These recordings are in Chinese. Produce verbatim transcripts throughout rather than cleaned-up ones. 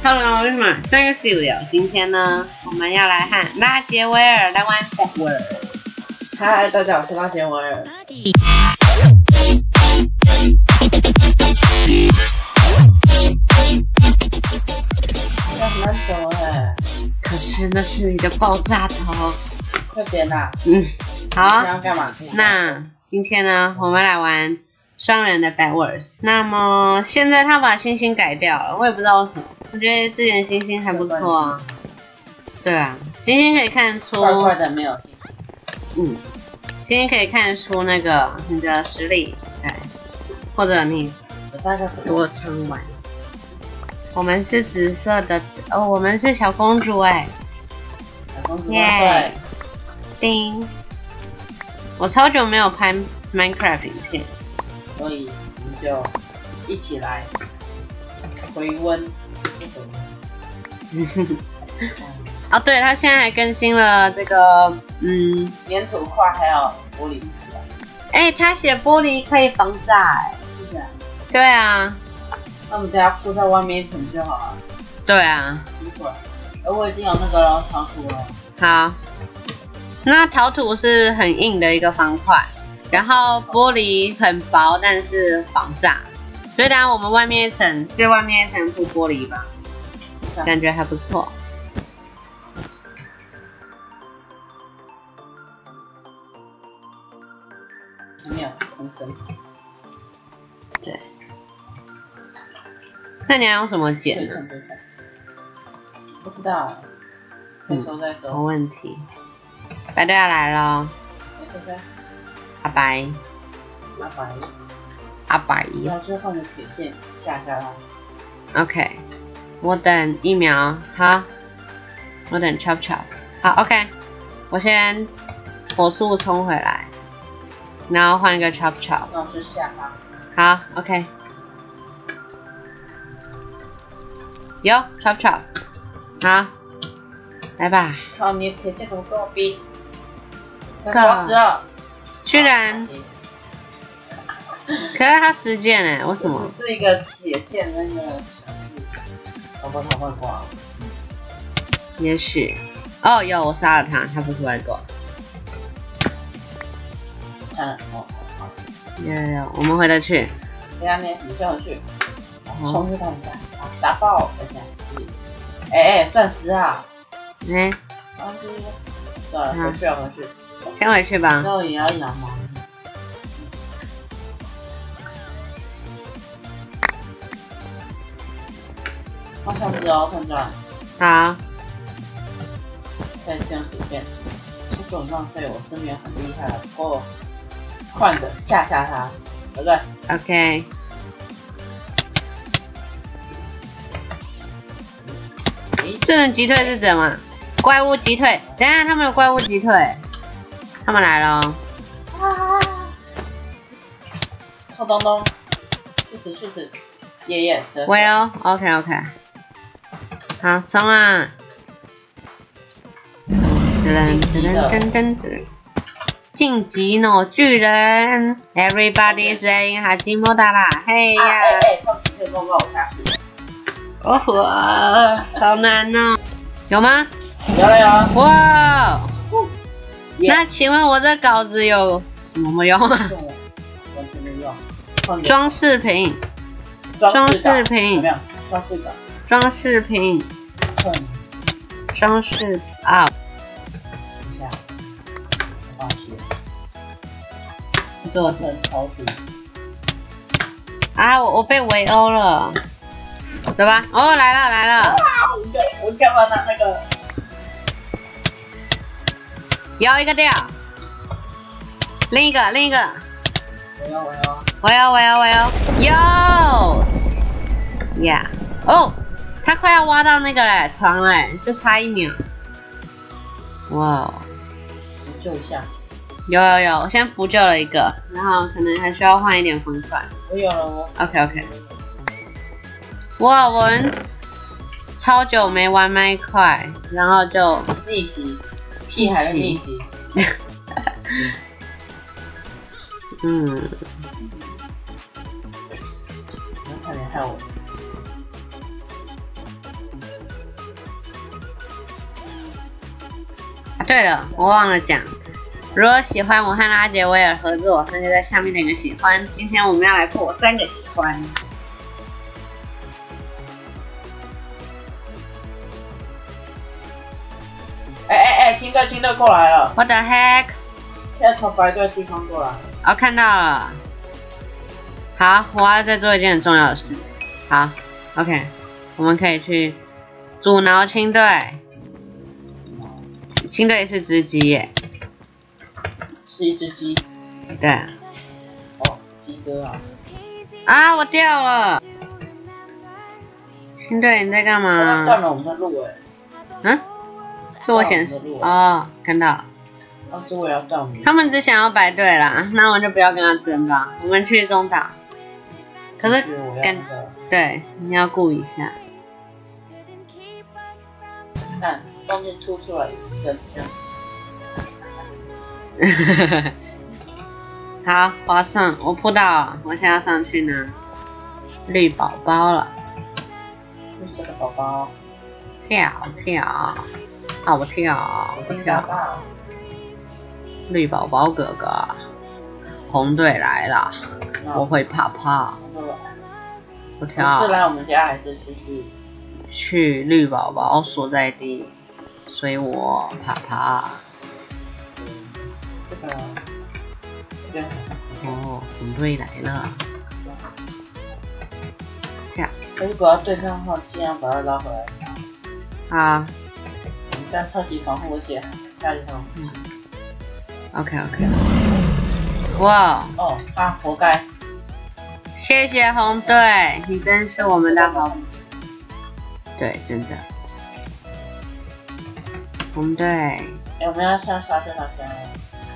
Hello， 我是马上个小友。今天呢，我们要来和拉杰威尔来玩 Bedwars。 嗨，大家好，我是拉杰威尔。要很难走哎。 可是那是你的爆炸头。 快点啦！ 嗯，好。 你要干嘛？ 那今天呢，我们来玩双人的 Bedwars。那么现在他把星星改掉了，我也不知道为什么。我觉得之前星星还不错啊。对啊，星星可以看出。 怪怪的没有星星。 嗯，星星可以看出那个你的实力，对，或者你多常玩。我们是紫色的哦，我们是小公主哎。 小公主对。 叮！我超久没有拍 Minecraft 影片， 所以我们就一起来回温。 哦，对，它现在还更新了这个，嗯， 粘土块还有玻璃。 哎、欸，它写玻璃可以防炸，哎， 是不是？ 对啊。 那我们等下铺在外面一层就好了。 对啊。 而我已经有那个了，陶土了。 好。那陶土是很硬的一个方块，然后玻璃很薄，但是防炸。所以等下我们外面一层，最外面一层铺玻璃吧，感觉还不错。 没有同分。 对。那你要用什么剪呢？ 不知道，再说再说。 没问题。白队要来咯。阿白。 阿白。 阿白。 然后就换个铁线下下来。 OK， 我等一秒，好，我等 chop chop， 好 OK， 我先火速冲回来，然后换一个 chop chop， 那我就下它。 好 OK， 有 chop chop， 好，来吧。 靠，你的铁线怎么跟我比？快死了！ 居然，可是他实践哎，为什么？ 是一个铁线那个。我把它换挂了。 也许，哦，有我杀了他，他不是外挂。 嗯，哦，好。 有有有，我们回得去。 等下呢，你先回去，冲去他们家，好，打爆！等下，哎哎，钻石啊！ 哎， 啊，这个，算了，回去啊，回去。 先回去吧。 那我也要养猫。好像是哦，看转。 好。 再这样子变，不准浪费我身边很厉害的，不过换个吓吓他，对不对 ？OK。智能击退是怎么？怪物击退。等一下，他们有怪物击退，他们来了。 啊！臭东东，去死去死！爷爷。 Well OK OK。好，冲啊！噔噔噔噔噔！晋级呢，巨人 ！Everybody saying 哈基莫达啦，嘿呀！ 哎哎，超级这公告我下去。 哦哇，好难哦！有吗？ 有了有了。 哇！那请问我这稿子有什么用啊？ 完全没用。 装饰品。装饰品。 没有，装饰的。 装饰品。装饰啊！ 等一下，我放弃。 做成陶土。 啊！我我被围殴了，对吧？哦，来了来了！ 我干嘛拿那个？ 有一个掉，另一个另一个。 我要我要我要我要我要有呀！哦，他快要挖到那个嘞床嘞，就差一秒。哇！ 补救一下。 有有有，我先补救了一个，然后可能还需要换一点分块。 我有了哦。 OK OK。哇，我们超久没玩麦块，然后就逆袭，屁孩的逆袭。 嗯。 差点害我。 啊，对了，我忘了讲，如果喜欢我和拉杰威尔合作，那就在下面点个喜欢。今天我们要来破三个喜欢。 哎哎哎，亲队亲队过来了 ！What the heck？ 现在从白队的地方过来。 哦，看到了。好，我要再做一件很重要的事。好 ，OK， 我们可以去阻挠亲队。亲队是只鸡耶。 是一只鸡。 对。 哦，鸡哥啊！ 啊，我掉了。亲队你在干嘛？ 断了我们的路哎。 嗯？是我显示哦，看到。 当时我也要断我们。 他们只想要白队啦，那我就不要跟他争吧。我们去中岛。可是跟对，你要顾一下。 看，中间凸出来一根这样。好，我要上，我扑到了，我现在要上去拿绿宝宝了。 绿色的宝宝。 跳跳，啊我跳，我跳。绿宝宝哥哥，红队来了，我会怕怕。我跳。 是来我们家还是是去？ 去绿宝宝所在地，所以我怕怕。 这个，这个。 哦，红队来了。跳。 如果要对抗的话，尽量把它拉回来。 好。 我们家超级防护，我姐下一套。 嗯。OK OK。哇。 哦，啊，活该。 谢谢红队，你真是我们的好。对，真的。红队。哎， 我们要上沙特那边了。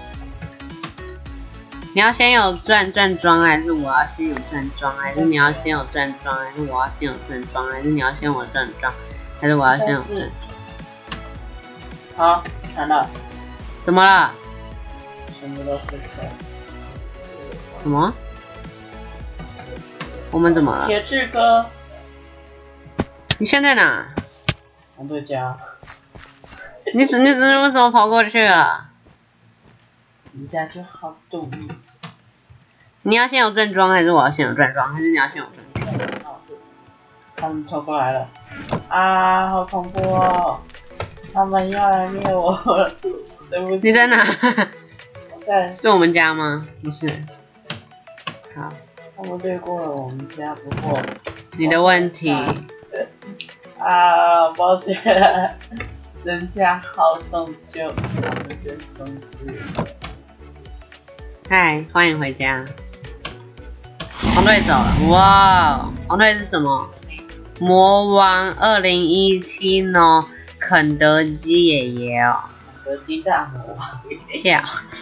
你要先有转转装，还是我要先有转装？还是你要先有转装？还是我要先有转装？还是你要先有转装？还是我要先有转？ 好，看到。 怎么了？ 全部都是错。 什么？我们怎么了？ 铁智哥。 你现在哪？ 红队家。 你怎你怎么怎么跑过去了？ 你家就好动。 你要先有转装，还是我要先有转装？还是你要先有转装？ 他们冲过来了！啊，好恐怖哦！他们要来灭我了，对不起。 你在哪？ 我在。 是我们家吗？不是。好。 他们掠过了我们家，不过。 你的问题。 啊，抱歉，人家好动就他们就冲去了。 嗨，欢迎回家。红队走了，哇！红队是什么？魔王二零一七呢？肯德基爷爷哦。 肯德基大魔王。 跳。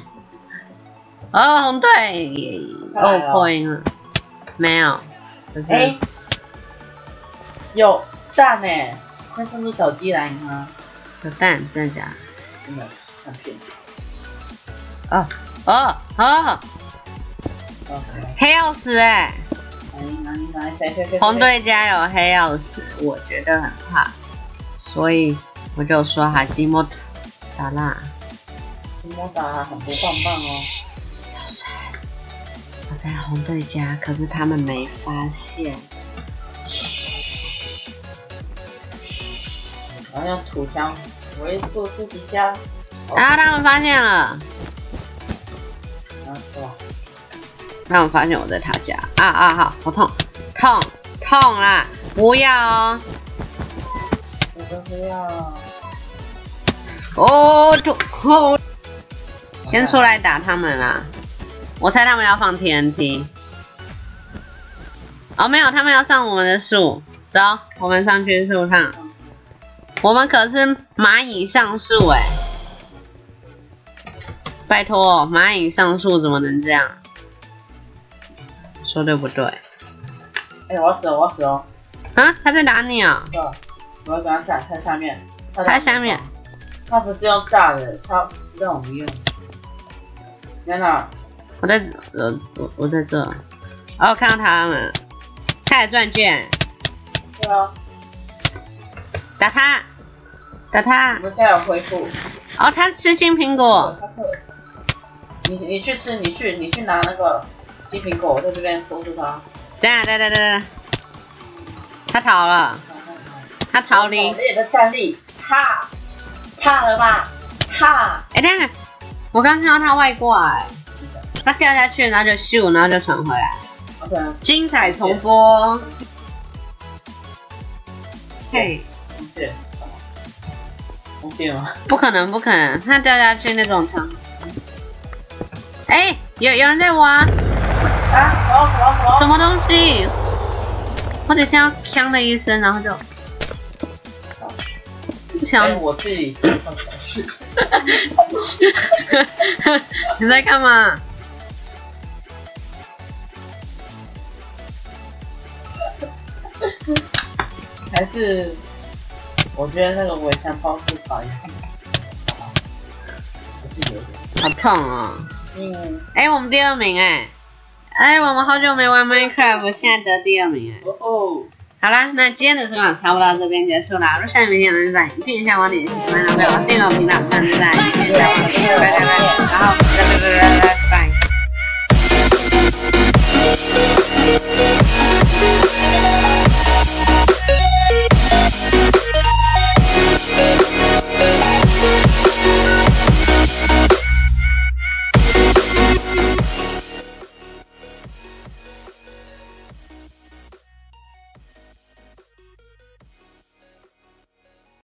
哦，红队哦破音了。没有。 哎、欸，有蛋呢！那是不是手机来吗？ 有蛋，真的假的？ 真的，看片子。 哦哦哦！黑曜石哎！红队家有黑曜石，我觉得很怕，所以我就说哈基莫达拉。 基莫达拉很不棒棒哦。 小声，我在红队家，可是他们没发现。 然后用土墙围住自己家。 然后他们发现了。 啊，是吧？ 他们发现我在他家。啊啊好，好痛，痛痛啦！不要哦。 我都不要。 哦，就哦。先出来打他们啦！我猜他们要放 T N T。哦，没有，他们要上我们的树。走，我们上去树上。我们可是蚂蚁上树哎！拜托，蚂蚁上树怎么能这样？说对不对？哎、 欸，我要死了，我要死了！ 啊，他在打你啊、 哦！我要给他炸，在下面。 他在下面。 他不是用炸的，他是让我们用。你在哪？ 我在，呃，我我在这。哦，看到他们，开始转圈。 对啊。 打他，打他。 我们家有恢复。 哦，他吃金苹果。 你你去吃，你去你去拿那个金苹果，我在这边拖住他。 等下，等等等等，他逃了，他逃离。 你的战力，怕怕了吧？怕。 哎，等等，我刚看到他外挂，哎，他掉下去，然后就咻，然后就传回来。 OK。 精彩重播。嘿。 红线。红线吗？ 不可能，不可能，他掉下去那种场。哎，有有人在挖。 啊！什么什么什么东西？我等下要锵的一声，然后就不想。 哎，我自己。 你在干嘛？ 还是我觉得那个围墙抛出法也不是有点。 好痛哦！ 嗯。 哎，我们第二名哎。哎，我们好久没玩 Minecraft， 现在得第二名哎。 哦。 好啦，那今天的分享差不多到这边结束啦。如果喜欢影片的话，影片下方点击喜欢，然后不要忘了订阅我频道，下次再见，拜拜拜拜，然后拜拜拜拜拜拜。